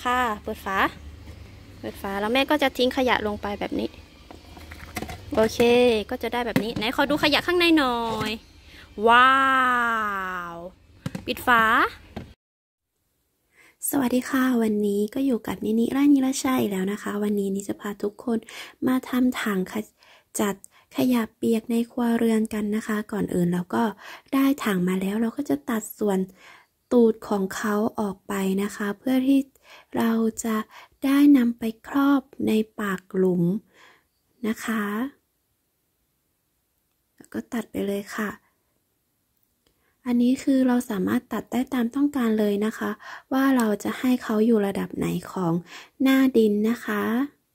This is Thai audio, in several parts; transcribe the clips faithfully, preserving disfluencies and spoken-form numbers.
ค่ะเปิดฝาเปิดฝาแล้วแม่ก็จะทิ้งขยะลงไปแบบนี้โอเคก็จะได้แบบนี้ไหนขอดูขยะข้างในหน่อยว้าวปิดฝาสวัสดีค่ะวันนี้ก็อยู่กับนินิรานิราชัยแล้วนะคะวันนี้นิจะพาทุกคนมาทำถังจัดขยะเปียกในครัวเรือนกันนะคะก่อนอื่นเราก็ได้ถังมาแล้วเราก็จะตัดส่วนตูดของเขาออกไปนะคะเพื่อที่เราจะได้นำไปครอบในปากหลุมนะคะแล้วก็ตัดไปเลยค่ะอันนี้คือเราสามารถตัดได้ตามต้องการเลยนะคะว่าเราจะให้เขาอยู่ระดับไหนของหน้าดินนะคะ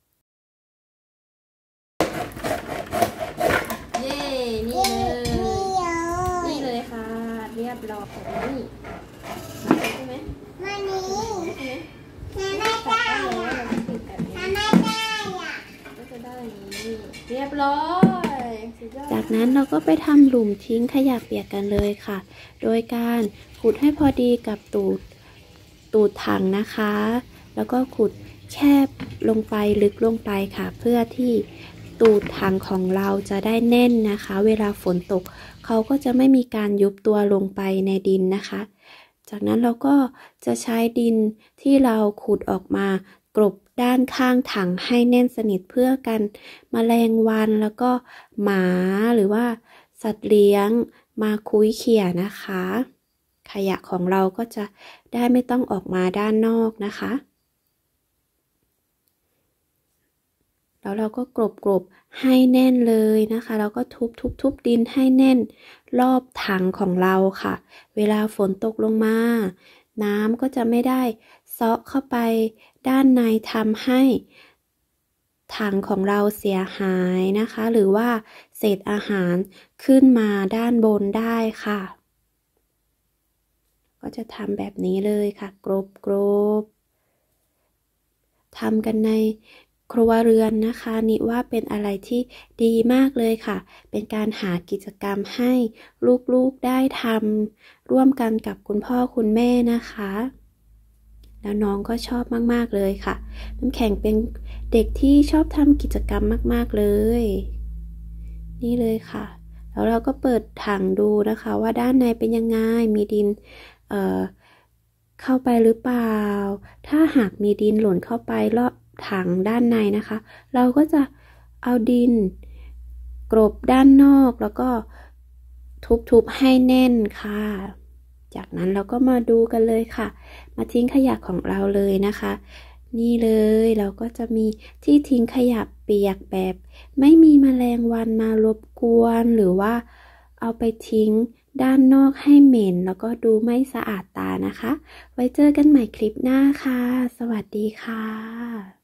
เย้นี่เลยนี่เลยค่ะเรียบร้อยนี่ใช่ไหมไม่นี่ใช่ไหมไม่ได้ไม่ได้อ่ะก็จะได้นี้เรียบร้อยจากนั้นเราก็ไปทำหลุมทิ้งขยะเปียกกันเลยค่ะโดยการขุดให้พอดีกับตูดตูดถังนะคะแล้วก็ขุดแคบลงไปลึกลงไปค่ะเพื่อที่ตูดถังของเราจะได้แน่นนะคะเวลาฝนตกเขาก็จะไม่มีการยุบตัวลงไปในดินนะคะจากนั้นเราก็จะใช้ดินที่เราขุดออกมากลบด้านข้างถังให้แน่นสนิทเพื่อกันแมลงวันแล้วก็หมาหรือว่าสัตว์เลี้ยงมาคุ้ยเขี่ยนะคะขยะของเราก็จะได้ไม่ต้องออกมาด้านนอกนะคะแล้วเราก็กลบกลบให้แน่นเลยนะคะแล้วก็ทุบทุบทุบดินให้แน่นรอบถังของเราค่ะเวลาฝนตกลงมาน้ำก็จะไม่ได้เซาะเข้าไปด้านในทำให้ถังของเราเสียหายนะคะหรือว่าเศษอาหารขึ้นมาด้านบนได้ค่ะก็จะทำแบบนี้เลยค่ะกรบกรบทำกันในครัวเรือนนะคะนี่ว่าเป็นอะไรที่ดีมากเลยค่ะเป็นการหากิจกรรมให้ลูกๆได้ทำร่วมกันกับคุณพ่อคุณแม่นะคะแล้วน้องก็ชอบมากๆเลยค่ะน้ำแข็งเป็นเด็กที่ชอบทำกิจกรรมมากๆเลยนี่เลยค่ะแล้วเราก็เปิดถังดูนะคะว่าด้านในเป็นยังไงมีดินเอ่อเข้าไปหรือเปล่าถ้าหากมีดินหล่นเข้าไปรอบถังด้านในนะคะเราก็จะเอาดินกลบด้านนอกแล้วก็ทุบๆให้แน่นค่ะจากนั้นเราก็มาดูกันเลยค่ะมาทิ้งขยะของเราเลยนะคะนี่เลยเราก็จะมีที่ทิ้งขยะเปียกแบบไม่มีแมลงวันมารบกวนหรือว่าเอาไปทิ้งด้านนอกให้เหม็นแล้วก็ดูไม่สะอาดตานะคะไว้เจอกันใหม่คลิปหน้าค่ะสวัสดีค่ะ